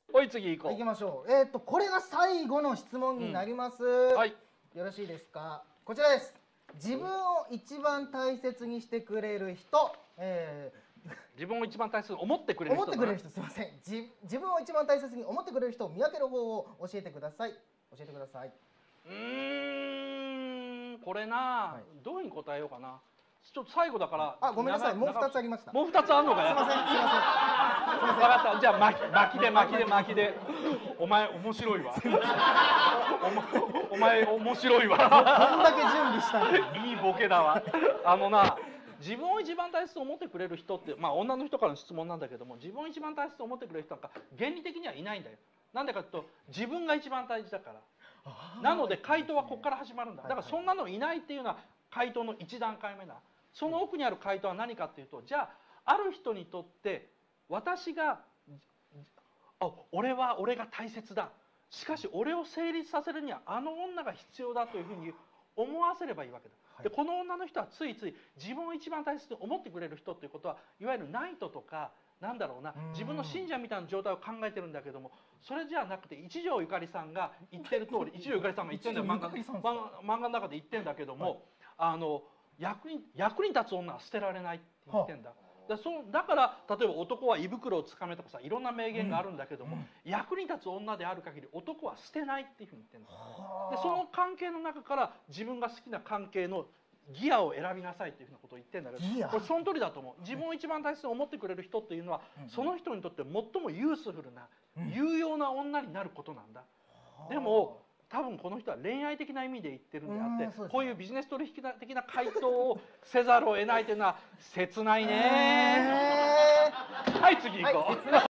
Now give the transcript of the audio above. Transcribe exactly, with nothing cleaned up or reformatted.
おい、次行こう。 行きましょう。えっとこれが最後の質問になります。 はい。 よろしいですか。こちらです。自分を一番大切にしてくれる人、えー、自分を一番大切に思ってくれる人、 思ってくれる人、すみません。自自分を一番大切に思ってくれる人を見分ける方を教えてください。教えてください。 うーん、これな、はい、どういうふうに答えようかな。ちょっと最後だから。 あ、ごめんなさい。もう二つありました。 もう二つあるのかよ。 すみません。すみません。 分かった。じゃあ巻き巻きで巻きで巻きで。お前面白いわ。お前面白いわ。 こんだけ準備したのに。いいボケだわ。あのな。自分を一番大切と思ってくれる人って、まあ女の人からの質問なんだけども、自分を一番大切と思ってくれる人なんか原理的にはいないんだよ。なんでかというと、自分が一番大事だから。なので回答はここから始まるんだ。だからそんなのいないっていうのは回答の一段階目だ。その奥にある回答は何かっていうと、じゃあある人にとって私があ俺は俺が大切だ、しかし俺を成立させるにはあの女が必要だというふうに思わせればいいわけだ。でこの女の人はついつい自分を一番大切に思ってくれる人っていうことはいわゆるナイトとかなんだろうな、自分の信者みたいな状態を考えてるんだけども、それじゃなくて一条ゆかりさんが言ってる通り、一条ゆかりさんが言ってるんだよ、漫画漫画の中で言ってるんだけども、はい、あの役に役に立つ女は捨てられないって言ってんだ。だそうだから例えば男は胃袋をつかめとかさ、いろんな名言があるんだけども、うん、役に立つ女である限り男は捨てないっていうふうに言ってるんだ。でその関係の中から自分が好きな関係のギアを選びなさいっていうふうなことを言ってるんだけど、これその通りだと思う。自分を一番大切に思ってくれる人っていうのは、うん、その人にとって最もユースフルな、うん、有用な女になることなんだ。でも多分この人は恋愛的な意味で言ってるんであって、こういうビジネス取引的な回答をせざるを得ないというのは切ないね。はい、次行こう。